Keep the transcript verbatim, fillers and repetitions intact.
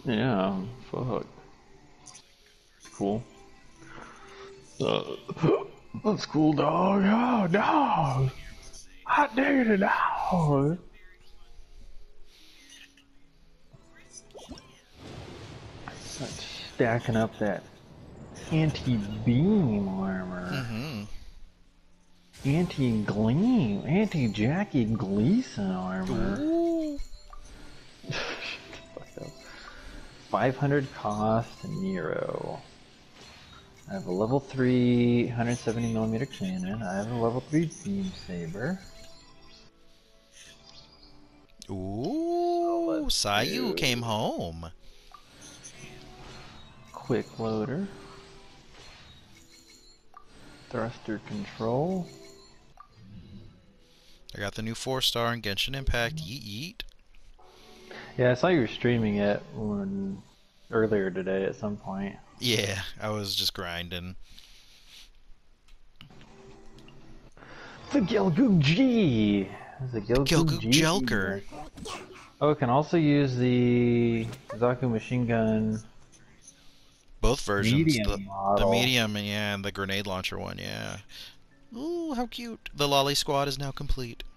Yeah, fuck. Cool. Uh, that's cool, dog. Oh, dog. Hot diggity, dog. Start stacking up that anti-beam armor. Mm-hmm. Anti-gleam. Anti-Jackie Gleason armor. Ooh. five hundred cost Nero. I have a level three one hundred seventy millimeter cannon. I have a level three beam saber. Ooh. So Sayu came home. Quick loader. Thruster control. I got the new four star in Genshin Impact. Yeet yeet. Yeah, I saw you were streaming it when, earlier today at some point. Yeah, I was just grinding. The Gilgoog G! The Gilgoog Gilgoog G. Joker. Oh, it can also use the Zaku machine gun Both versions. The medium the model. medium, yeah, and the grenade launcher one, yeah. Ooh, how cute. The Lolly Squad is now complete.